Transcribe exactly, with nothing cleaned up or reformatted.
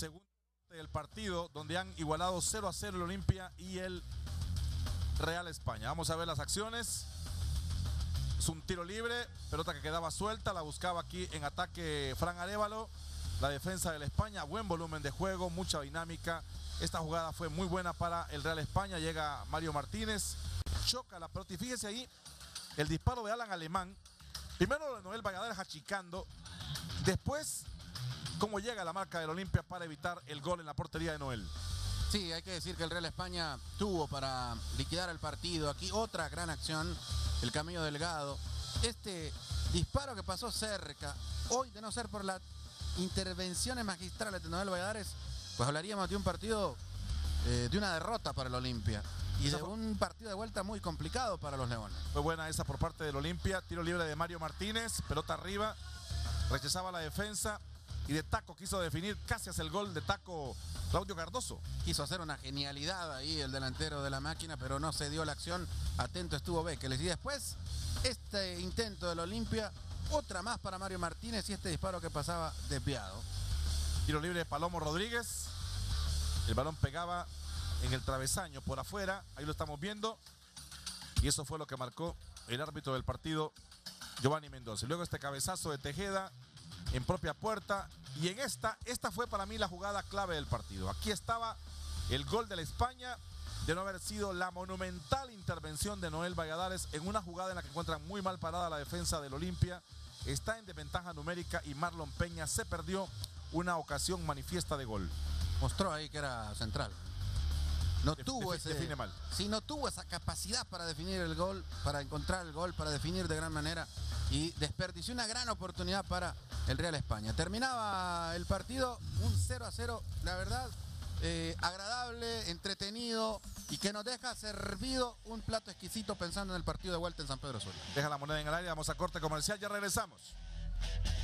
segundo del partido, donde han igualado cero a cero el Olimpia y el Real España. Vamos a ver las acciones. Es un tiro libre, pelota que quedaba suelta, la buscaba aquí en ataque Fran Arévalo. La defensa del España, buen volumen de juego, mucha dinámica. Esta jugada fue muy buena para el Real España. Llega Mario Martínez, choca la pelota y fíjese ahí el disparo de Alan Alemán. Primero Noel Valladares achicando, después cómo llega la marca del Olimpia para evitar el gol en la portería de Noel. Sí, hay que decir que el Real España tuvo para liquidar el partido. Aquí otra gran acción, el Camello Delgado. Este disparo que pasó cerca, hoy de no ser por las intervenciones magistrales de Noel Valladares, pues hablaríamos de un partido, eh, de una derrota para el Olimpia. Y de un partido de vuelta muy complicado para los Leones. Fue buena esa por parte del Olimpia. Tiro libre de Mario Martínez, pelota arriba, rechazaba la defensa y de taco quiso definir, casi hace el gol de taco Claudio Cardoso. Quiso hacer una genialidad ahí el delantero de la máquina, pero no se dio la acción. Atento estuvo Bekeles. Y después este intento del Olimpia, otra más para Mario Martínez y este disparo que pasaba desviado. Tiro libre de Palomo Rodríguez. El balón pegaba en el travesaño por afuera, ahí lo estamos viendo, y eso fue lo que marcó el árbitro del partido, Giovanni Mendoza. Y luego este cabezazo de Tejeda en propia puerta, y en esta, esta fue para mí la jugada clave del partido. Aquí estaba el gol de la España, de no haber sido la monumental intervención de Noel Valladares en una jugada en la que encuentran muy mal parada la defensa del Olimpia. Está en desventaja numérica y Marlon Peña se perdió una ocasión manifiesta de gol. Mostró ahí que era central. No Def, tuvo defi, ese, define mal. Sí, no tuvo esa capacidad para definir el gol, para encontrar el gol, para definir de gran manera, y desperdició una gran oportunidad para el Real España. Terminaba el partido un cero a cero, la verdad, eh, agradable, entretenido, y que nos deja servido un plato exquisito pensando en el partido de vuelta en San Pedro Sula. Deja la moneda en el aire, vamos a corte comercial, ya regresamos.